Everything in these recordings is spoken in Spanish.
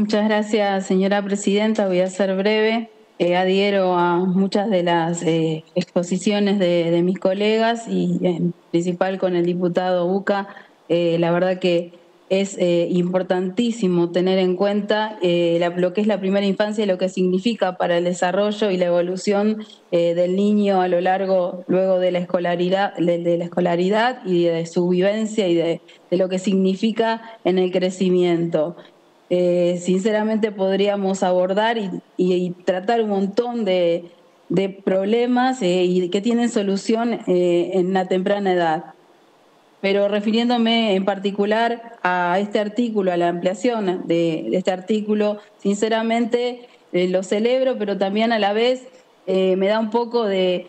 Muchas gracias, señora presidenta. Voy a ser breve. Adhiero a muchas de las exposiciones de mis colegas y en principal con el diputado Bucca. La verdad que es importantísimo tener en cuenta lo que es la primera infancia y lo que significa para el desarrollo y la evolución del niño a lo largo, luego de la escolaridad, de la escolaridad y de su vivencia y de lo que significa en el crecimiento. Sinceramente podríamos abordar y tratar un montón de problemas y que tienen solución en una temprana edad. Pero refiriéndome en particular a este artículo, a la ampliación de este artículo, sinceramente lo celebro, pero también a la vez me da un poco de,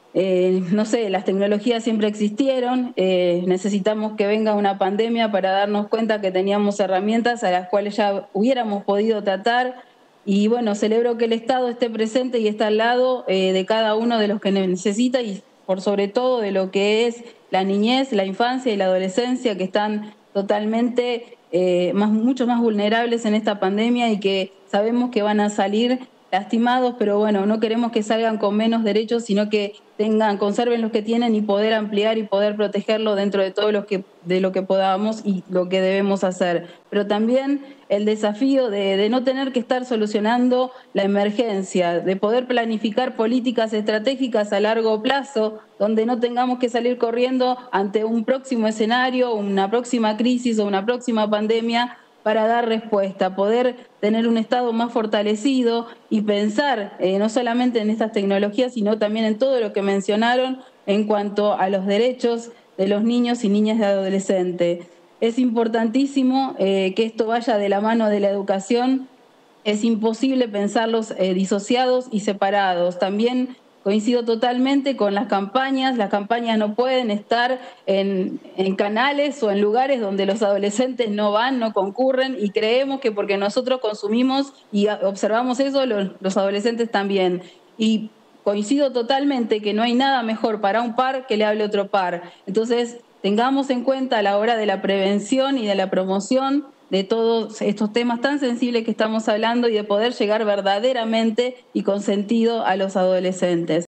no sé, las tecnologías siempre existieron, necesitamos que venga una pandemia para darnos cuenta que teníamos herramientas a las cuales ya hubiéramos podido tratar. Y bueno, celebro que el Estado esté presente y esté al lado de cada uno de los que necesita y por sobre todo de lo que es la niñez, la infancia y la adolescencia, que están totalmente mucho más vulnerables en esta pandemia y que sabemos que van a salir lastimados, pero bueno, no queremos que salgan con menos derechos, sino que conserven los que tienen y poder ampliar y poder protegerlo dentro de todo lo que podamos y lo que debemos hacer. Pero también el desafío de no tener que estar solucionando la emergencia, de poder planificar políticas estratégicas a largo plazo, donde no tengamos que salir corriendo ante un próximo escenario, una próxima crisis o una próxima pandemia para dar respuesta, poder tener un Estado más fortalecido y pensar no solamente en estas tecnologías, sino también en todo lo que mencionaron en cuanto a los derechos de los niños y niñas y adolescentes. Es importantísimo que esto vaya de la mano de la educación. Es imposible pensarlos disociados y separados. También coincido totalmente con las campañas no pueden estar en canales o en lugares donde los adolescentes no van, no concurren, y creemos que porque nosotros consumimos y observamos eso, los adolescentes también. Y coincido totalmente que no hay nada mejor para un par que le hable otro par. Entonces, tengamos en cuenta a la hora de la prevención y de la promoción de todos estos temas tan sensibles que estamos hablando y de poder llegar verdaderamente y con sentido a los adolescentes.